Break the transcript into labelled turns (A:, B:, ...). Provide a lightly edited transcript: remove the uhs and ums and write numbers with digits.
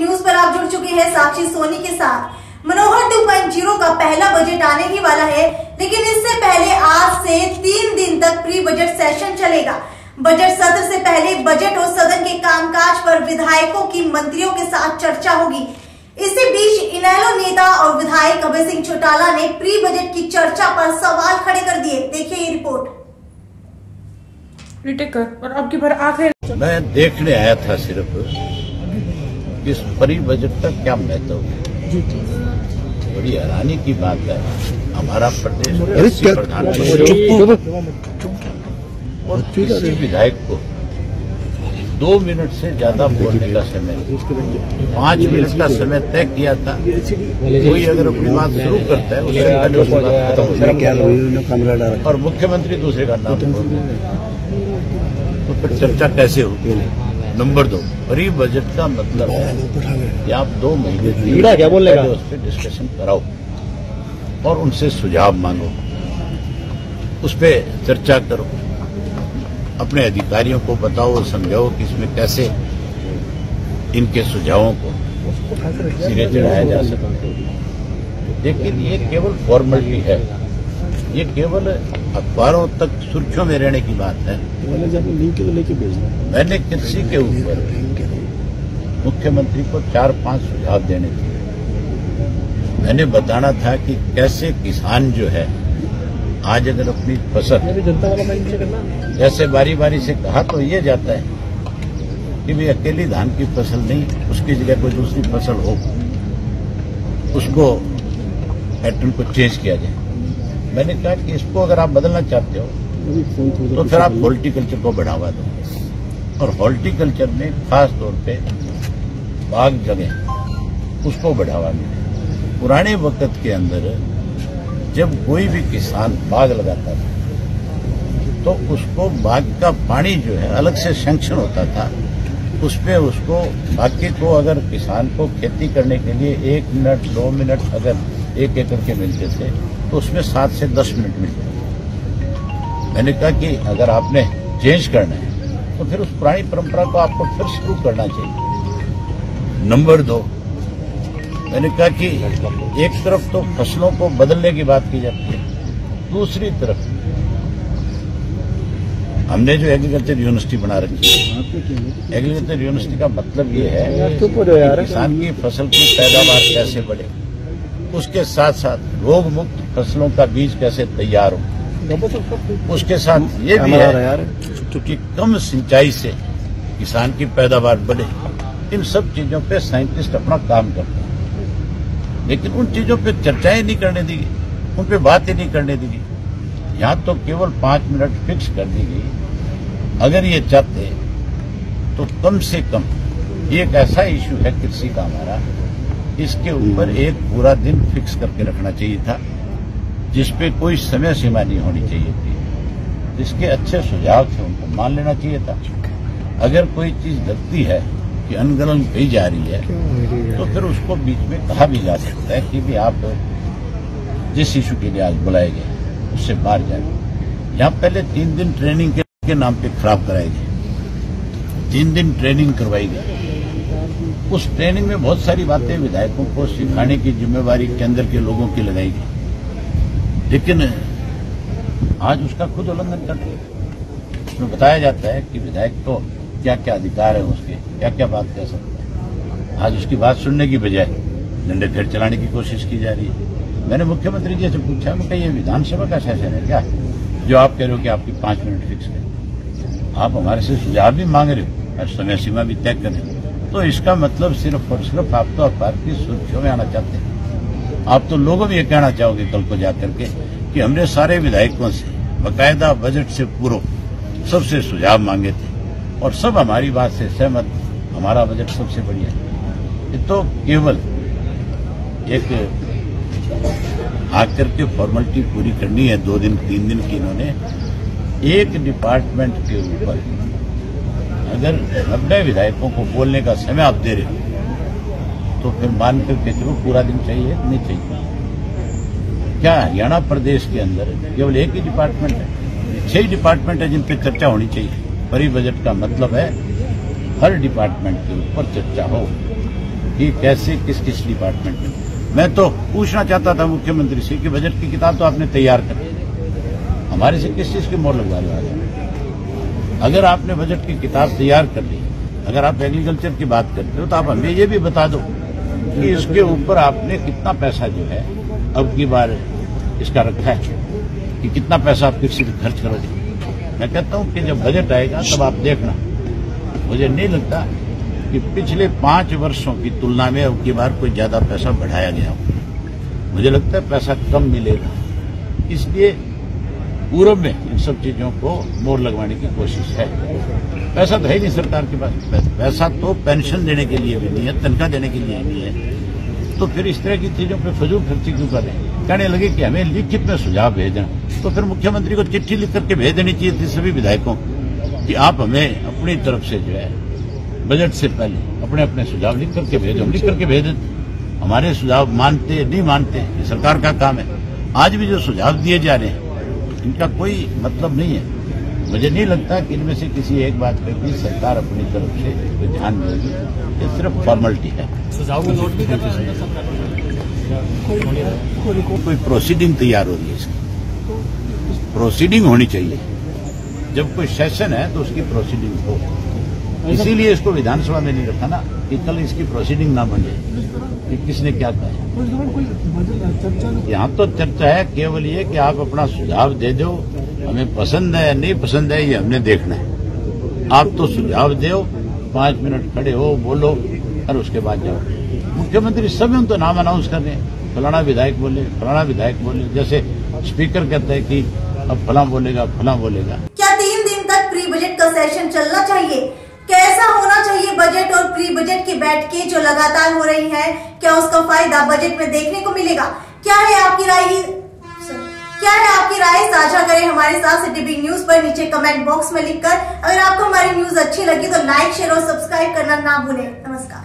A: News पर आप जुड़ चुके हैं साक्षी सोनी के साथ। मनोहर 2.0 का पहला बजट आने ही वाला है, लेकिन इससे पहले आज से 3 दिन तक प्री बजट सेशन चलेगा। बजट सत्र से पहले बजट और सदन के कामकाज पर विधायकों की मंत्रियों के साथ चर्चा होगी। इसी बीच इनेलो नेता और विधायक अभय सिंह चौटाला ने प्री बजट की चर्चा पर सवाल खड़े कर दिए। देखिए ये रिपोर्ट।
B: और अब की बार आखिर
C: मैं देखने आया था सिर्फ इस प्री बजट का क्या महत्व है। बड़ी हैरानी की बात है, हमारा प्रदेश प्रधानमंत्री और किसी विधायक को 2 मिनट से ज्यादा बोलने का समय, 5 मिनट का समय तय किया था। कोई अगर अपनी बात शुरू करता है उससे पहले उसकी बात खत्म हो जाती है और मुख्यमंत्री दूसरे का नाम बोलते, तो फिर चर्चा कैसे होगी। नंबर 2, प्री बजट का मतलब है कि आप 2 महीने पहले उस पर डिस्कशन कराओ और उनसे सुझाव मांगो, उस पर चर्चा करो, अपने अधिकारियों को बताओ, समझाओ कि इसमें कैसे इनके सुझावों को सिरे चढ़ाया जा सकता। लेकिन ये केवल फॉर्मेलिटी है, ये केवल अखबारों तक सुर्खियों में रहने की बात है। मैंने कृषि के ऊपर मुख्यमंत्री को 4-5 सुझाव देने थे। मैंने बताना था कि कैसे किसान जो है आज अगर अपनी फसल जैसे बारी बारी से कहा तो ये जाता है कि भाई अकेली धान की फसल नहीं, उसकी जगह कोई दूसरी फसल हो, उसको पैटर्न को चेंज किया जाए। मैंने कहा कि इसको अगर आप बदलना चाहते हो तो फिर आप हॉर्टिकल्चर को बढ़ावा दो और हॉर्टिकल्चर में खास तौर पे बाग जगह उसको बढ़ावा मिले। पुराने वक्त के अंदर जब कोई भी किसान बाग लगाता था तो उसको बाग का पानी जो है अलग से सैंक्शन होता था, उस पे उसको बाकी को अगर किसान को खेती करने के लिए 1 मिनट 2 मिनट अगर 1 एकड़ के मिलते थे तो उसमें 7 से 10 मिनट मिलते थे। मैंने कहा कि अगर आपने चेंज करना है तो फिर उस पुरानी परंपरा को आपको फिर शुरू करना चाहिए। नंबर 2, मैंने कहा कि एक तरफ तो फसलों को बदलने की बात की जाती है, दूसरी तरफ हमने जो एग्रीकल्चर यूनिवर्सिटी बना रखी है, एग्रीकल्चर यूनिवर्सिटी का मतलब ये है कि किसान की फसल की पैदावार कैसे बढ़े, उसके साथ साथ रोग मुक्त फसलों का बीज कैसे तैयार हो, उसके साथ ये भी है कि कम सिंचाई से किसान की पैदावार बढ़े। इन सब चीजों पे साइंटिस्ट अपना काम करते हैं, लेकिन उन चीजों पे चर्चाएं नहीं करने दी गई, उन पे बातें नहीं करने दी गई। यहाँ तो केवल 5 मिनट फिक्स कर दी गई। अगर ये चाहते तो कम से कम एक ऐसा इश्यू है कृषि का हमारा, इसके ऊपर एक पूरा दिन फिक्स करके रखना चाहिए था, जिसपे कोई समय सीमा नहीं होनी चाहिए थी। जिसके अच्छे सुझाव थे उनको मान लेना चाहिए था। अगर कोई चीज लगती है कि अनगढ़ कही जा रही है तो फिर उसको बीच में कहा भी जा सकता है कि भी आप जिस इशू के लिए आज बुलाए गए उससे बाहर जाए। यहाँ पहले 3 दिन ट्रेनिंग के नाम पे खराब कराई गई, 3 दिन ट्रेनिंग करवाई गई। उस ट्रेनिंग में बहुत सारी बातें विधायकों को सिखाने की जिम्मेवारी केंद्र के लोगों की लगाई गई, लेकिन आज उसका खुद उल्लंघन करते हैं। उसमें बताया जाता है कि विधायक को क्या क्या अधिकार है, उसके क्या क्या बात कह सकते हैं। आज उसकी बात सुनने की बजाय डंडे फेर चलाने की कोशिश की जा रही है। मैंने मुख्यमंत्री जी से पूछा, मैं ये विधानसभा का सेशन है क्या जो आप कह रहे हो कि आपकी 5 मिनट फिक्स है? आप हमारे से सुझाव भी मांग रहे हो और समय सीमा भी तय कर रहे हो, तो इसका मतलब सिर्फ और सिर्फ आप तो अखबार की सुर्खियों में आना चाहते हैं। आप तो लोगों को ये कहना चाहोगे कल को जाकर के कि हमने सारे विधायकों से बाकायदा बजट से पूर्व सबसे सुझाव मांगे थे और सब हमारी बात से सहमत, हमारा बजट सबसे बढ़िया है। ये तो केवल एक आकर के फॉर्मेलिटी पूरी करनी है। 2 दिन 3 दिन की इन्होंने एक डिपार्टमेंट के ऊपर अगर 90 विधायकों को बोलने का समय आप दे रहे हो तो फिर मान करके चलो पूरा दिन चाहिए नहीं चाहिए। क्या हरियाणा प्रदेश के अंदर केवल एक ही डिपार्टमेंट है? 6 डिपार्टमेंट है जिन पे चर्चा होनी चाहिए। प्री बजट का मतलब है हर डिपार्टमेंट के ऊपर चर्चा हो, कि कैसे किस किस डिपार्टमेंट में। मैं तो पूछना चाहता था मुख्यमंत्री से कि बजट की किताब तो आपने तैयार कर दी, हमारे से किस चीज की मोहर लगवा रहे? अगर आपने बजट की किताब तैयार कर ली, अगर आप एग्रीकल्चर की बात करते हो तो आप हमें ये भी बता दो कि इसके ऊपर आपने कितना पैसा जो है अब की बार इसका रखा है कि कितना पैसा आप कृषि पे खर्च करोगे। मैं कहता हूं कि जब बजट आएगा तब आप देखना। मुझे नहीं लगता कि पिछले 5 वर्षों की तुलना में अब की बार कोई ज्यादा पैसा बढ़ाया गया हो। मुझे लगता है पैसा कम मिलेगा, इसलिए पूर्व में इन सब चीजों को मोहर लगवाने की कोशिश है। पैसा तो है नहीं सरकार के पास, पैसा तो पेंशन देने के लिए भी नहीं है, तनख्वाह देने के लिए नहीं है, तो फिर इस तरह की चीजों पे फजूल खर्ची क्यों करें? कहने लगे कि हमें लिखित में सुझाव भेजना, तो फिर मुख्यमंत्री को चिट्ठी लिख करके भेज देनी चाहिए थी सभी विधायकों कि आप हमें अपनी तरफ से जो है बजट से पहले अपने अपने सुझाव लिख करके भेजो। लिख करके भेज दें, हमारे सुझाव मानते नहीं मानते ये सरकार का काम है। आज भी जो सुझाव दिए जा रहे हैं इनका कोई मतलब नहीं है। मुझे नहीं लगता कि इनमें से किसी एक बात पर भी सरकार अपनी तरफ से कोई ध्यान देगी, ये सिर्फ फॉर्मेलिटी है।
D: सुझाव में नोट भी
C: कोई प्रोसीडिंग तैयार हो रही है, इसकी प्रोसीडिंग होनी चाहिए। जब कोई सेशन है तो उसकी प्रोसीडिंग हो, इसीलिए इसको विधानसभा में नहीं रखा ना कि कल इसकी प्रोसीडिंग ना बन जाए कि किसने क्या कहा। यहाँ तो चर्चा है केवल ये कि आप अपना सुझाव दे दो, हमें पसंद है या नहीं पसंद है ये हमने देखना है। आप तो सुझाव दो, 5 मिनट खड़े हो, बोलो और उसके बाद जाओ। मुख्यमंत्री सब तो नाम अनाउंस कर रहे हैं, फलाना विधायक बोले, फलाना विधायक बोले, जैसे स्पीकर कहता है कि अब फलां बोलेगा, फलां बोलेगा।
A: क्या 3 दिन तक प्री बजट का सेशन चलना चाहिए? कैसा होना चाहिए बजट और प्री बजट की बैठकें जो लगातार हो रही हैं? क्या उसका फायदा बजट में देखने को मिलेगा? क्या है आपकी राय साझा करें हमारे साथ सिटी बिग न्यूज पर नीचे कमेंट बॉक्स में लिखकर। अगर आपको हमारी न्यूज अच्छी लगी तो लाइक, शेयर और सब्सक्राइब करना ना भूलें। नमस्कार।